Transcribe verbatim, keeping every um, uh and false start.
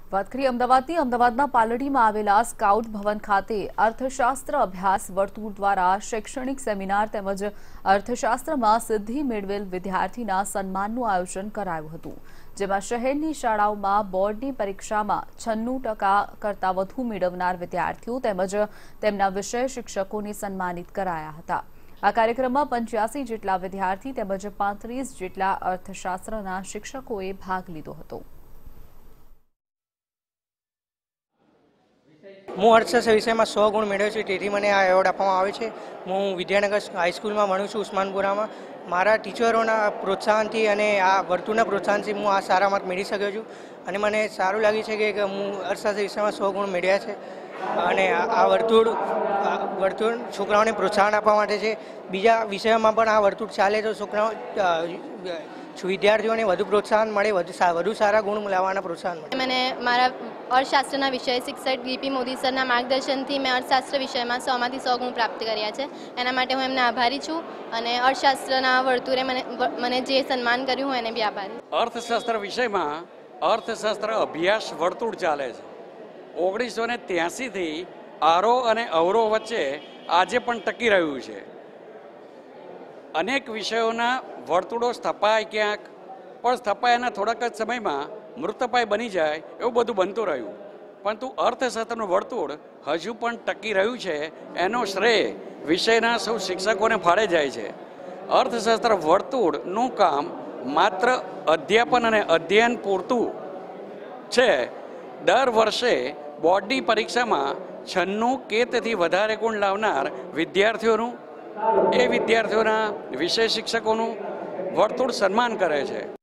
વાત કરીએ અમદાવાદની અમદાવાદના પાલડીમાં આવેલા સ્કાઉટ ભવન ખાતે અર્થશાસ્ત્ર અભ્યાસ વર્તુળ દ્વારા શૈક્ષણિક સેમિનાર તેમજ અર્થશાસ્ત્રમાં સિદ્ધિ મેળવેલ વિદ્યાર્થીના સન્માનનું આયોજન કરાયું હતું, જેમાં શહેરની શાળાઓમાં બોર્ડની પરીક્ષામાં છન્નું ટકા કરતાં વધુ મેળવનાર વિદ્યાર્થીઓ તેમજ તેમના વિષય શિક્ષકોને સન્માનિત કરાયા હતા। આ કાર્યક્રમમાં પંચ્યાસી જેટલા વિદ્યાર્થી તેમજ પાંત્રીસ જેટલા અર્થશાસ્ત્રના શિક્ષકોએ ભાગ લીધો હતો। હું અર્થશાસ્ત્ર વિષયમાં સો ગુણ મેળવ્યો છું, તેથી મને આ એવોર્ડ આપવામાં આવે છે। હું વિદ્યાનગર હાઈસ્કૂલમાં ભણું છું, ઉસ્માનપુરામાં। મારા ટીચરોના પ્રોત્સાહનથી અને આ વર્તુળના પ્રોત્સાહનથી હું આ સારા માર્ક મેળવી શક્યો છું અને મને સારું લાગ્યું છે કે હું અર્થશાસ્ત્ર વિષયમાં સો ગુણ મેળવ્યા છે અને આ વર્તુળ વર્તુળ છોકરાઓને પ્રોત્સાહન આપવા માટે છે। બીજા વિષયોમાં પણ આ વર્તુળ ચાલે તો છોકરાઓ વિદ્યાર્થીઓને વધુ પ્રોત્સાહન મળે, વધુ વધુ સારા ગુણ લાવવાના પ્રોત્સાહન મળે। मैंने मारा अर्थशास्त्र विषय शिक्षक डीपी मोदी सर मार्गदर्शन थी मैं अर्थशास्त्र विषय में सौ में सौ गुण प्राप्त कर्या छे। एना माटे हूँ एमने आभारी छूँ અને અર્થશાસ્ત્રના વર્તુળે મને મને જે સન્માન કર્યું હું એને બી આભારી। અર્થશાસ્ત્ર વિષયમાં અર્થશાસ્ત્ર અભ્યાસ વર્તુળ ચાલે છે। ઓગણીસો ને ત્યાસીથી આરો અને અવરો વચ્ચે આજે પણ ટકી રહ્યું છે। અનેક વિષયોના વર્તુળો સ્થપાય ક્યાંક, પણ સ્થપાયાના થોડાક જ સમયમાં મૃતપાય બની જાય એવું બધું બનતું રહ્યું, પરંતુ અર્થશાસ્ત્રનું વર્તુળ હજુ પણ ટકી રહ્યું છે એનો શ્રેય વિષયના સૌ શિક્ષકોને ફાળે જાય છે। અર્થશાસ્ત્ર વર્તુળનું કામ માત્ર અધ્યાપન અને અધ્યયન પૂરતું છે। દર વર્ષે બોર્ડની પરીક્ષામાં છન્નું કે તેથી વધારે ગુણ લાવનાર વિદ્યાર્થીઓનું એ વિદ્યાર્થીઓના વિષય શિક્ષકોનું વર્તુળ સન્માન કરે છે।